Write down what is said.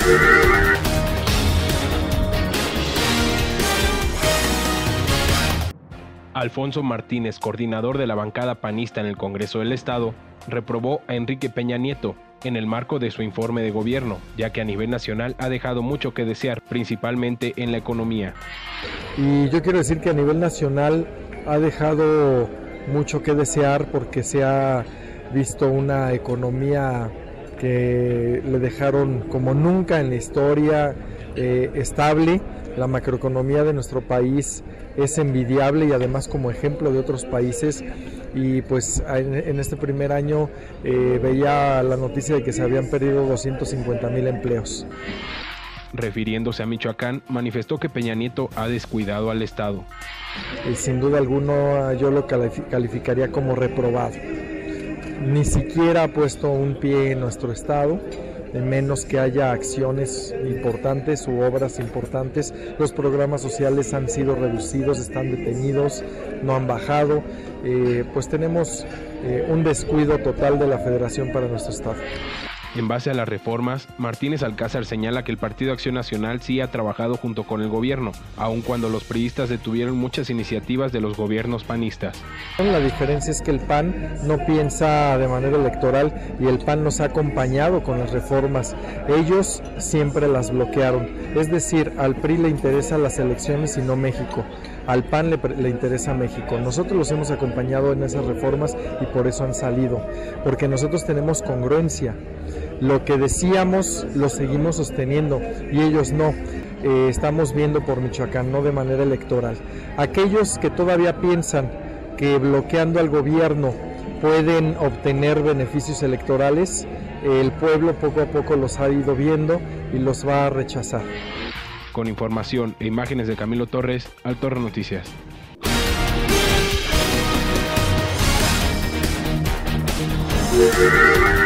Alfonso Martínez, coordinador de la bancada panista en el Congreso del Estado, reprobó a Enrique Peña Nieto en el marco de su informe de gobierno, ya que a nivel nacional ha dejado mucho que desear, principalmente en la economía. Y yo quiero decir que a nivel nacional ha dejado mucho que desear porque se ha visto una economía que le dejaron como nunca en la historia, estable. La macroeconomía de nuestro país es envidiable y además como ejemplo de otros países, y pues en este primer año veía la noticia de que se habían perdido 250,000 empleos. Refiriéndose a Michoacán, manifestó que Peña Nieto ha descuidado al Estado. Sin duda alguna yo lo calificaría como reprobado. Ni siquiera ha puesto un pie en nuestro Estado, de menos que haya acciones importantes u obras importantes. Los programas sociales han sido reducidos, están detenidos, no han bajado. Pues tenemos un descuido total de la Federación para nuestro Estado. En base a las reformas, Martínez Alcázar señala que el Partido Acción Nacional sí ha trabajado junto con el gobierno, aun cuando los priistas detuvieron muchas iniciativas de los gobiernos panistas. La diferencia es que el PAN no piensa de manera electoral y el PAN nos ha acompañado con las reformas. Ellos siempre las bloquearon. Es decir, al PRI le interesan las elecciones y no México. Al PAN le interesa México. Nosotros los hemos acompañado en esas reformas y por eso han salido, porque nosotros tenemos congruencia. Lo que decíamos lo seguimos sosteniendo y ellos no. Estamos viendo por Michoacán, no de manera electoral. Aquellos que todavía piensan que bloqueando al gobierno pueden obtener beneficios electorales, el pueblo poco a poco los ha ido viendo y los va a rechazar. Con información e imágenes de Camilo Torres, Altorre Noticias. Yeah.